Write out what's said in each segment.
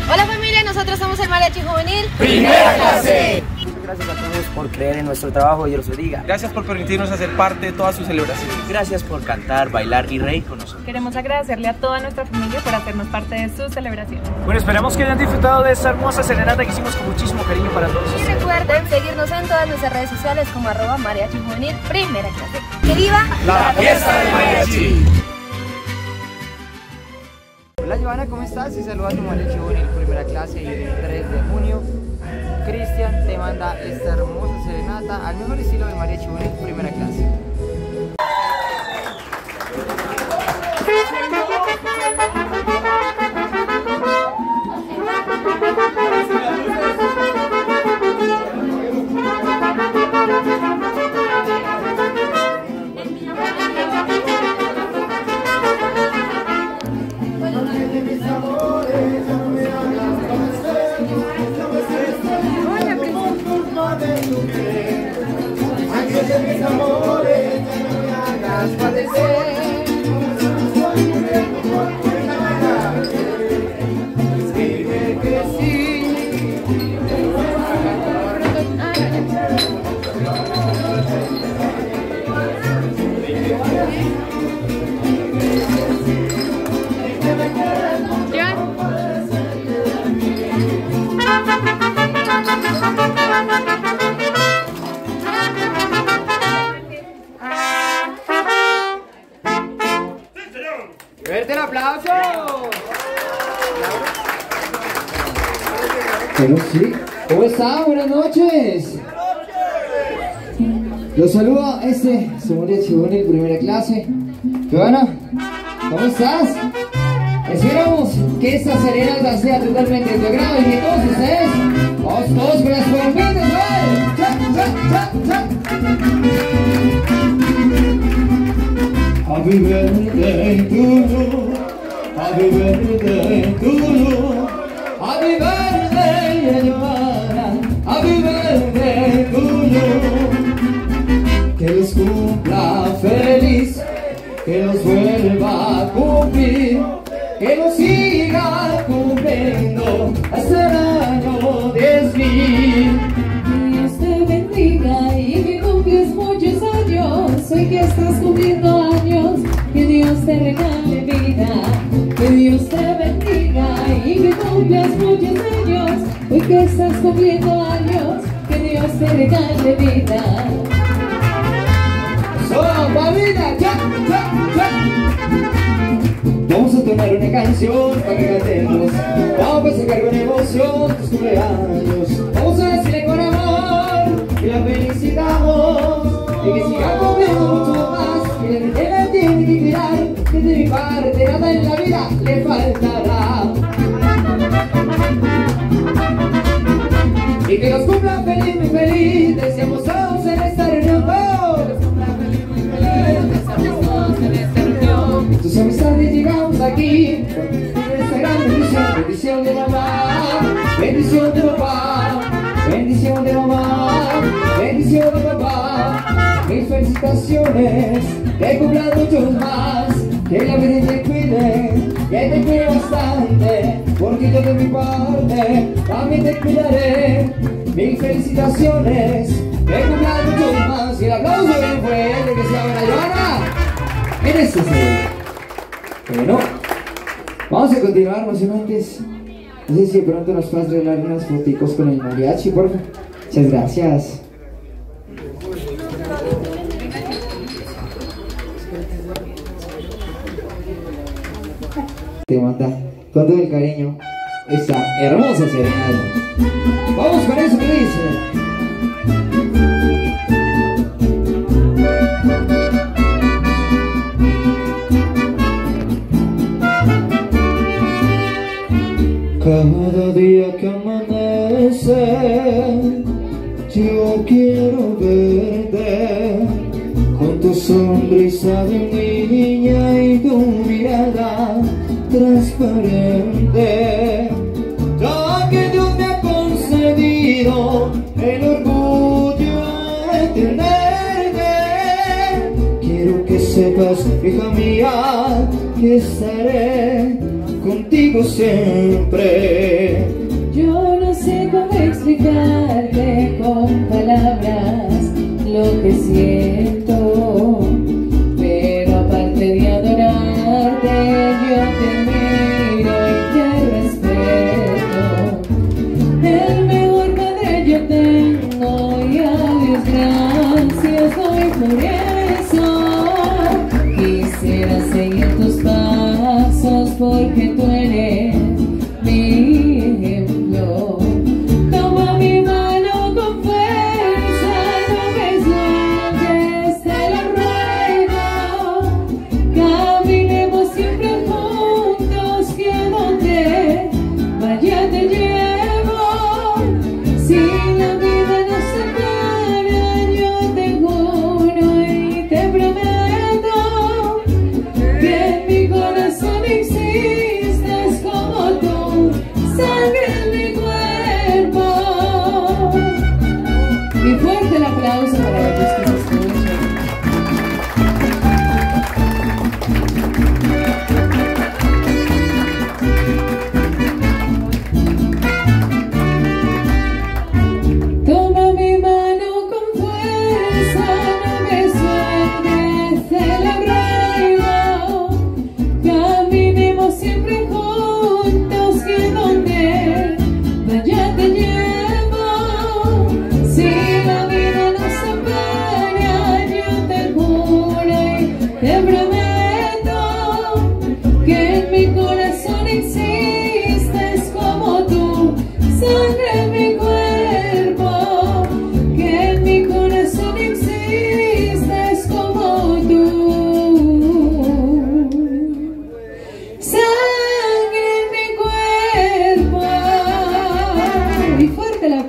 Hola familia, nosotros somos el Mariachi Juvenil Primera Clase. Muchas gracias a todos por creer en nuestro trabajo, Dios los bendiga. Gracias por permitirnos hacer parte de todas sus celebraciones. Gracias por cantar, bailar y reír con nosotros. Queremos agradecerle a toda nuestra familia por hacernos parte de sus celebraciones. Bueno, esperamos que hayan disfrutado de esta hermosa serenata que hicimos con muchísimo cariño para todos. y recuerden seguirnos en todas nuestras redes sociales como @Mariachi Juvenil Primera Clase. ¡Que viva La fiesta del mariachi! Hola Joana, ¿cómo estás? Y saluda a tu Mariachi Juvenil Primera Clase y el 3 de junio Cristian te manda esta hermosa serenata al mejor estilo del Mariachi Juvenil Primera Clase. Mis amores, no me hagas padecer. Dime que sí. ¡Fuerte el aplauso! Bueno, sí. ¿Cómo está? Buenas noches. Los saluda su Mariachi Juvenil Primera Clase. Joana, ¿cómo estás? Esperamos que esta serenata sea totalmente de tu agrado y que todos ustedes, vamos todos con las palmitas, ¿vale? ¡Cha, cha, cha, cha! Happy birthday to you, happy birthday to you, happy birthday Joana, happy birthday to you. Que los cumpla feliz, que los vuelva a cumplir, que los siga cumpliendo hasta el año 10.000. Que Dios te bendiga y que cumples muchos años, hoy que estás cumpliendo años, que Dios te regale vida. Que Dios te bendiga y que cumplas muchos años, hoy que estás cumpliendo años, que Dios te regale vida. ¡Sola, Paulina! ¡Ya, ya, ya! Vamos a tomar una canción para que cantemos. Vamos a sacar con emoción tus cumpleaños. Vamos a decirle con amor que la felicitamos y que siga cumpliendo mucho más. Que la tiene que cuidar, que de mi parte nada en la vida le faltará. Y que nos cumpla feliz, muy feliz. Deseamos todos en esta reunión. Tus amistades llegamos aquí con esta gran bendición, bendición de mamá, bendición de papá, bendición de mamá, bendición de papá. Mis felicitaciones, que cumplan muchos más, que la vida te cuide, que te cuide bastante, porque yo de mi parte también te cuidaré. Mis felicitaciones, que cumplan muchos más. Y el aplauso bien fuerte que sea buena Joana en este segundo. Bueno, vamos a continuar, no sin antes. No sé si de pronto nos puedes regalar unas foticos con el mariachi, por favor. Muchas gracias. Te manda con todo el cariño esta hermosa serenata. Vamos con eso que dice. Cada día que amanece, yo quiero verte con tu sonrisa de niña y tu mirada transparente. Ya que Dios me ha concedido el orgullo de tenerte, quiero que sepas, hija mía, que estaré contigo siempre.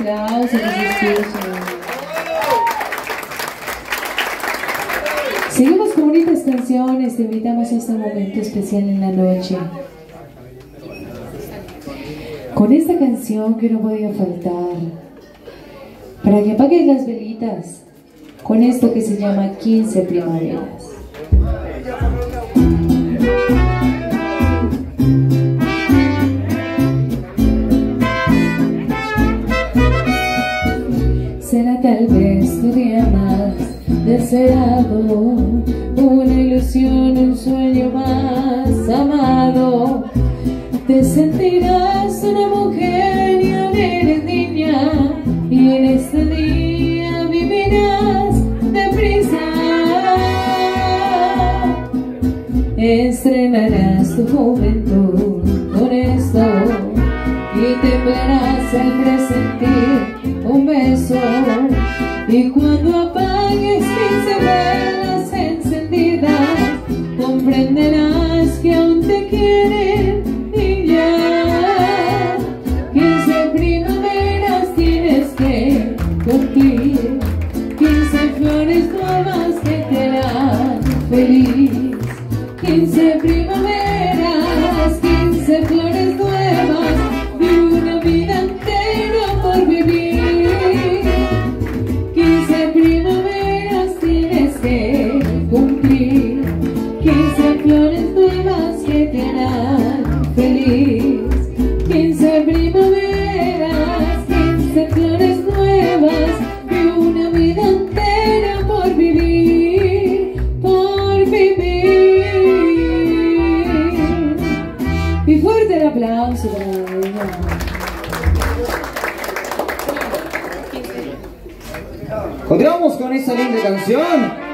aplauso que se escuche. Seguimos con bonitas canciones, te invitamos a este momento especial en la noche. Con esta canción que no podía faltar, para que apagues las velitas, con esto que se llama 15 primaveras. Será tal vez tu día más deseado, una ilusión, un sueño más amado. Te sentirás una mujer y aún eres niña, y en este día vivirás deprisa. Estrenarás tu juventud con esto y temblarás al presentir un beso. Y cuando apagues 15 velas encendidas, comprenderás que aún te quieren y ya. 15 primaveras tienes que cumplir, 15 flores nuevas que te harán feliz. 15 primaveras, 15 flores nuevas y una vida entera por vivir. 15 primaveras tienes que cumplir, 15 flores nuevas que te harán feliz. 15 primaveras, 15 flores nuevas y una vida entera por vivir, por vivir. Y fuerte el aplauso para ella. Continuamos con esta linda canción.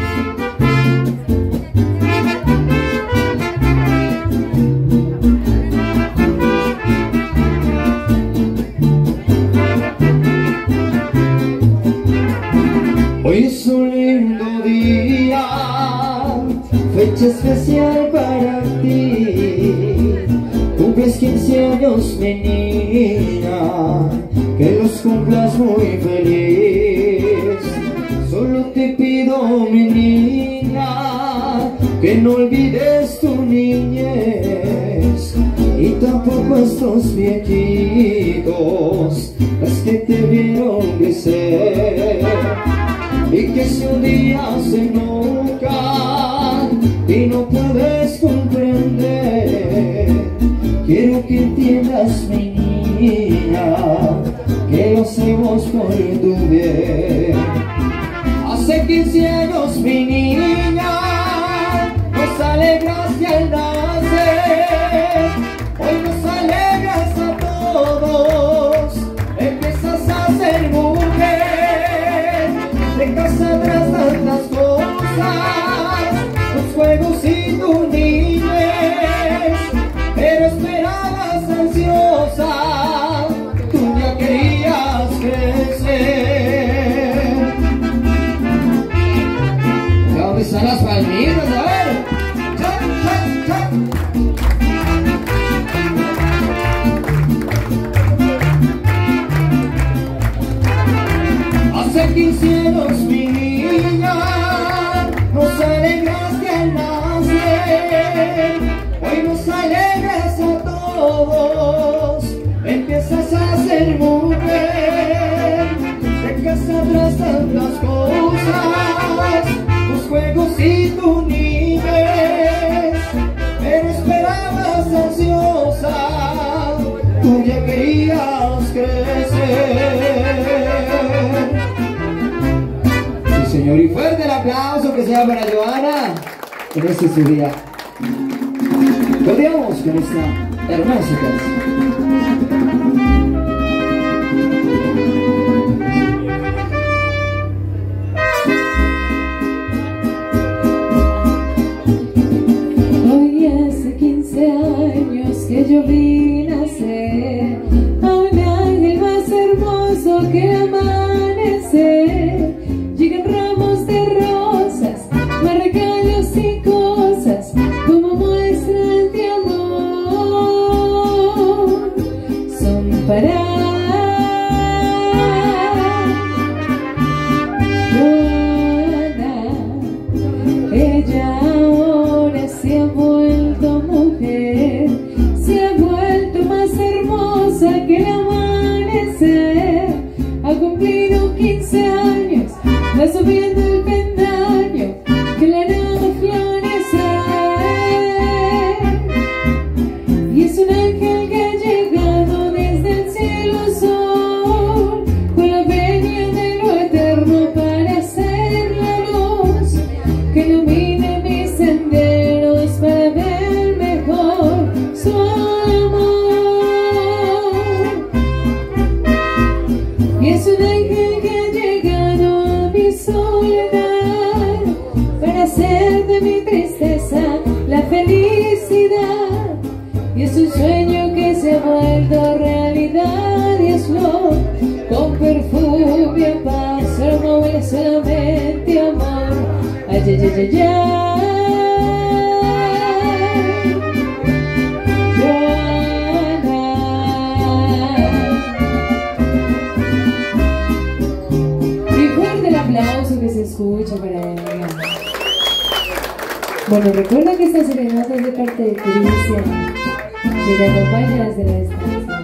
Hoy es un lindo día, fecha especial para ti. Cumples 15 años, mi niña, que los cumplas muy feliz. Solo te pido, mi niña, que no olvides tu niñez y tampoco estos viejitos, los que te vieron crecer. Y que si un día se enojan y no puedes comprender, quiero que entiendas, mi niña, que lo hacemos por tu bien. Hace 15 años, mi niña, nos alegraste al nacer. Hoy nos alegras a todos, empiezas a ser mujer. Dejas atrás tantas cosas, tus juegos y tu niñez, pero esperabas ansiosa, tú ya querías crecer. ¿Dónde están las palmitas? A ver. Hace 15 años, mi niña, nos alegraste al nacer. Hoy nos alegras a todos, empiezas a ser mujer. Dejas atrás tantas cosas, tus juegos y tu niñez, pero esperabas ansiosa, tú ya querías crecer. Señor, y fuerte el aplauso que sea para Joana en este su día. Continuamos con esta hermosa canción. Hoy hace 15 años que yo vi nacer a un ángel más hermoso que amanecer. Llegan ramos de rosas, más regalos y cosas, como muestras de amor. Son para Que se escucha para ella. Bueno, recuerda que esta serenata es de parte de Cristian, que te acompaña desde la distancia.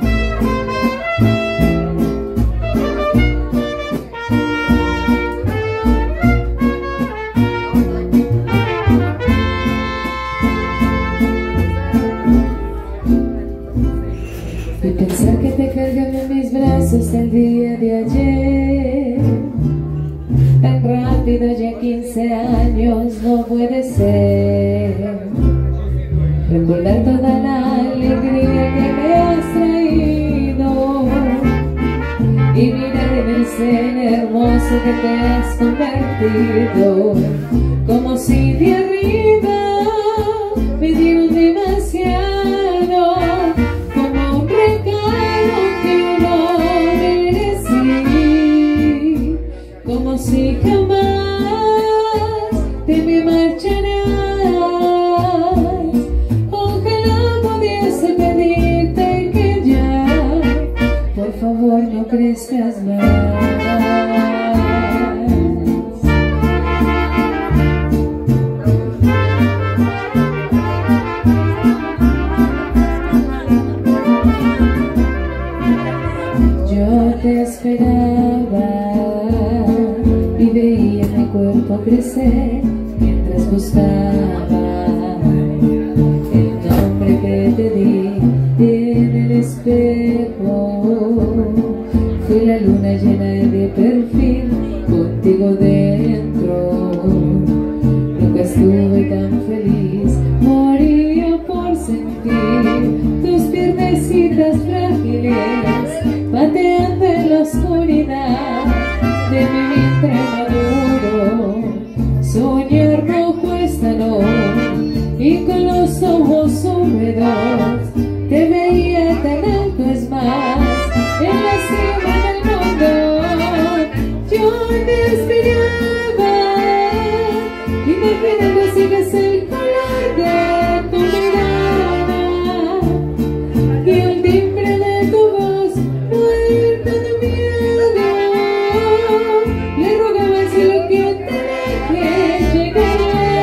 Y pensar que te cargan en mis brazos el día de ayer, tan rápido, ya 15 años no puede ser. Recordar toda la alegría que me has traído y mirar en el ser hermoso que te has convertido. Como si de arriba me dieron demasiado, como un regalo que no merecí. Como si jamás te me marcharás. Ojalá pudiese pedirte que ya, por favor, no crezcas más. Yo te esperaba y veía mi cuerpo crecer mientras buscaba el nombre que te di en el espejo. Fui la luna llena de perfil contigo dentro. Nunca estuve tan feliz, moría por sentir tus piernecitas frágiles pateando en la oscuridad de mi vientre maduro. Soñar rojo esta noche y con los ojos húmedos te veía tan alto, es más, en la cima del mundo. Yo te esperaba y de repente sigues el color de tu mirada y el timbre de tu voz muerta de miedo. Le rogaba al cielo que te deje llegar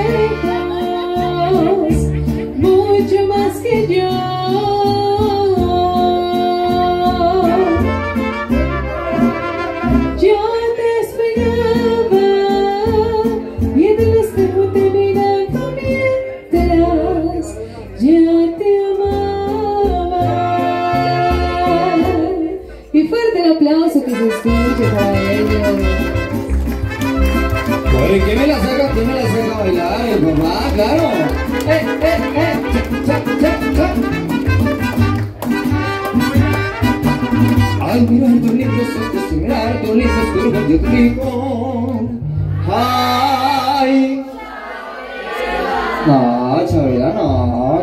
lejos, mucho más que yo. Yo te esperaba y en el espejo te miraba mientras ya te amaba. Y fuerte el aplauso que se escuche para ellos. Oye, ¿quién me la saca? ¿Quién me la saca a bailar? Mamá, claro. Ay, mirar tus lindos ojos, mirar tus lindos curvas de trigo. Ay. No, Chabela, no.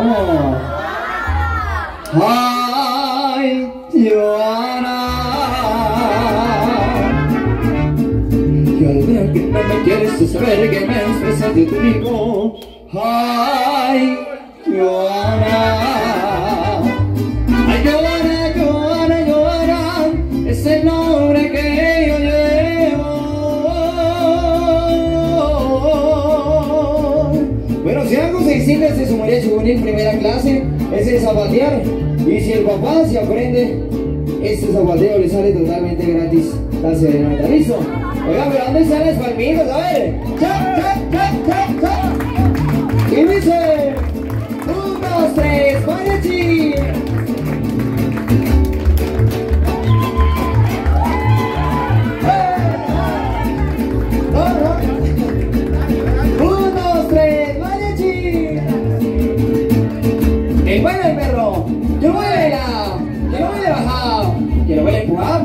Ay, Joana. Y al ver que no me quieres saber que me expresas de tu hijo. Ay, Joana. Ay, Joana, Joana, Joana, es el nombre que yo llevo. Bueno, si algo se distingue de su mariachi juvenil primera clase es el zapatear. Y si el papá se aprende este zapateo, le sale totalmente gratis la serenata. ¿Listo? Oigan, pero ¿dónde están las palmitas? A ver. ¡Cha! Y dice 1, 2, 3, mariachi. El baile del perro, yo voy a bailar, yo no voy a bajar, que lo voy a empujar.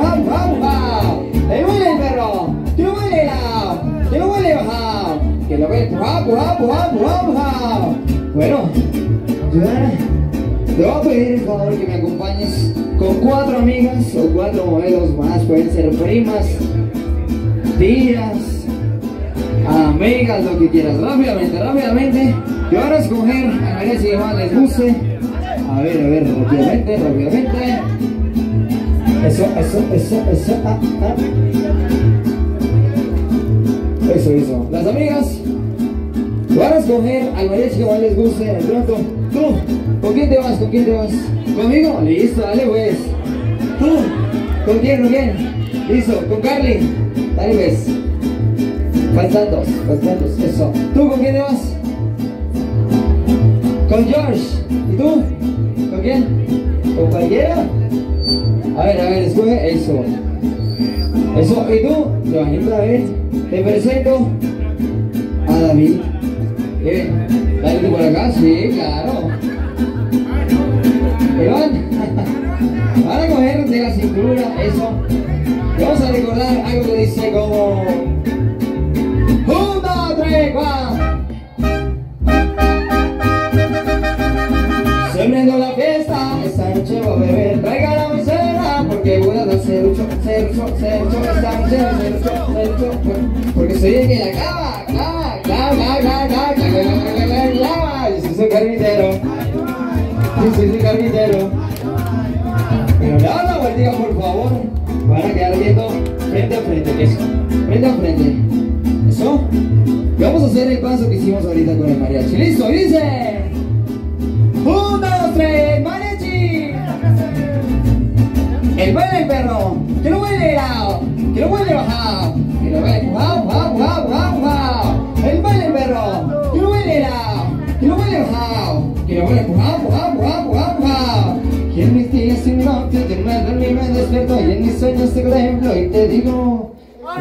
El baile del perro, yo no voy a bailar, yo no voy a bajar, que lo voy a empujar. Bueno, Joana, te voy a pedir el favor que me acompañes con 4 amigas o 4 modelos más, pueden ser primas, tías, amigas, lo que quieras. Rápidamente, rápidamente. Y ahora a escoger a mariachi que más les guste. A ver, rápidamente, rápidamente. Eso. Eso. Las amigas van a escoger al mariachi que más les guste. De pronto, tú, ¿con quién te vas? ¿Conmigo? Listo, dale pues. Tú, ¿con quién? Listo, con Carly. Dale pues. Faltan dos, eso. ¿Tú con quién te vas? Con George. ¿Y tú? ¿Con quién? ¿Con cualquiera? A ver, escoge eso. ¿Y tú? Joanita, a ver. Te presento a David. Bien. Dale tú por acá, sí, claro. Iván. Van a coger de la cintura, eso. Y vamos a recordar algo que dice como 1, 2, 3, 4. Se prendo la fiesta, esta noche voy a beber. Traiga la mesera, porque voy a dar cerucho. Esta noche cerucho. Porque soy el que la clava. Yo soy carpintero. Pero le hago la vueltita, por favor. Van a quedar viendo frente a frente. Eso. Frente a frente. Eso. Y vamos a hacer el paso que hicimos ahorita con el mariachi. ¿Listo? Y dice 1, 2, 3, mariachi. El baile del perro. Que lo baile helado. Que lo baile bajado. Que lo baile empujado. El baile del perro. Que lo baile helado. Que lo baile bajado. Que lo baile empujado. Y en mis días sin noches yo me dormí, me despierto y en mis sueños te contemplo y te digo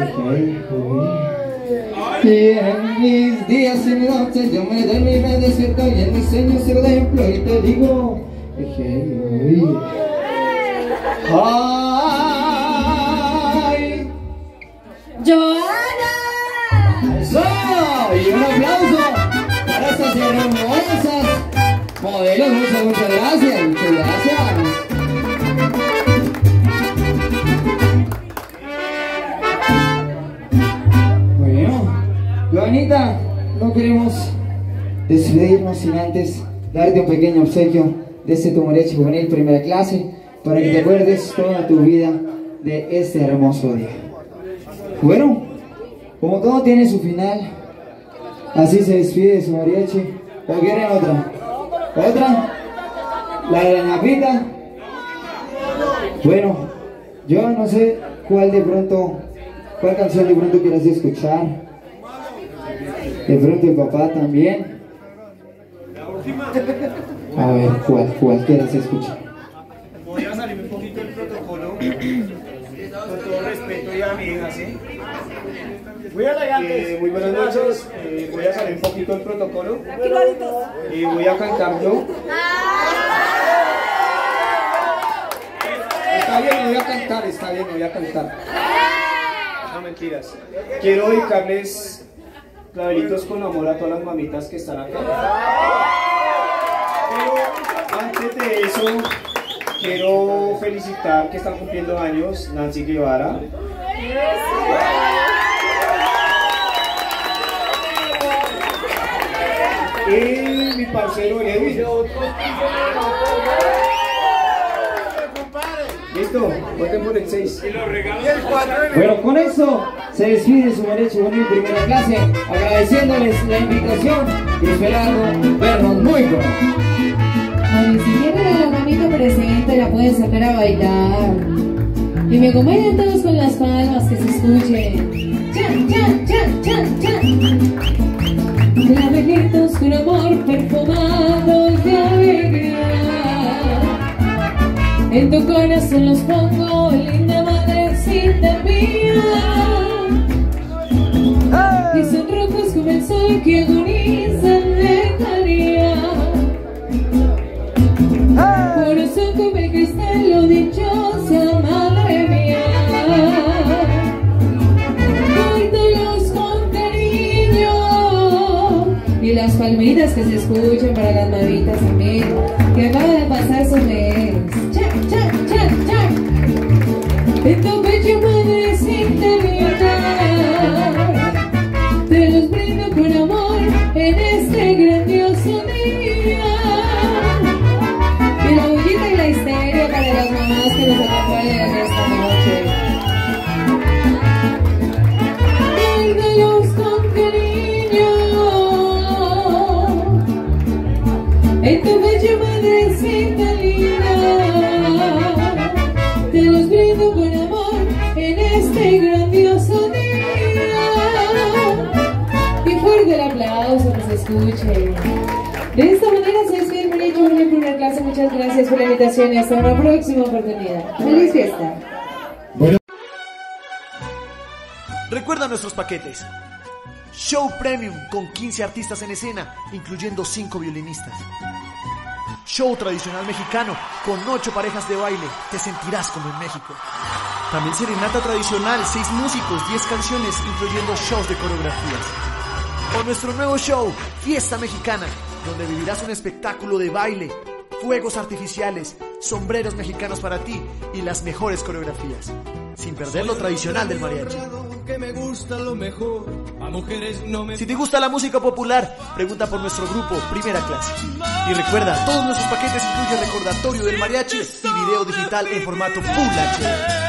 y en mis días sin noches yo me dormí, me despierto y en mis sueños te contemplo y te digo ¡ay! ¡Joana! ¡Eso! Y un aplauso para estas hermosas modelos. Muchas gracias. Bueno, Joanita, no queremos despedirnos sin antes darte un pequeño obsequio de este tu mariachi juvenil primera clase para que te acuerdes toda tu vida de este hermoso día. Bueno, como todo tiene su final, así se despide de su mariachi. ¿O quieren otra? ¿Otra? ¿La de la ñapita? Bueno, yo no sé cuál canción de pronto quieras escuchar. De pronto el papá también. A ver, ¿cuál quieras escuchar? Voy a salir un poquito del protocolo. Con todo respeto y amigas, ¿sí? Muy buenas noches. Voy a salir un poquito del protocolo. Y voy a cantar yo. Está bien, no voy a cantar. No, mentiras. Quiero dedicarles clavelitos con amor a todas las mamitas que están acá. Pero antes de eso, quiero felicitar que están cumpliendo años Nancy Guevara. Y mi parcero Edwin. Listo, voten por el 6. Y los regalos del 4. Bueno, con eso se despide su mariachi juvenil primera clase, agradeciéndoles la invitación y esperando vernos muy pronto. Bueno, si tienen a la mamita presente, la pueden sacar a bailar. Y me acompañan todos con las palmas, que se escuchen. ¡Chan, chan, chan, chan, chan! Clavelitos con amor perfumados de alegría. En tu corazón los pongo, linda madrecita mía. Y son rojos como el sol que agonizan de caría. Corazón como el cristal, lo dichosa madre mía. Córtalos con cariño. Y las palmitas que se escuchan para las mamitas también, que acaba de pasar su mes. ¡Chan, chan, chan, chan! En tu pecho madrecita mía, de los chévere. De esta manera se despide el Mariachi Juvenil Primera Clase. Muchas gracias por la invitación y hasta una próxima oportunidad. ¡Feliz fiesta! Bueno. Recuerda nuestros paquetes. Show Premium con 15 artistas en escena, incluyendo 5 violinistas. Show tradicional mexicano con 8 parejas de baile. Te sentirás como en México. También serenata tradicional, 6 músicos, 10 canciones, incluyendo shows de coreografías. O nuestro nuevo show, Fiesta Mexicana, donde vivirás un espectáculo de baile, fuegos artificiales, sombreros mexicanos para ti y las mejores coreografías, sin perder lo tradicional del mariachi. Si te gusta la música popular, pregunta por nuestro grupo Primera Clase. Y recuerda, todos nuestros paquetes incluyen recordatorio del mariachi y video digital en formato Full HD.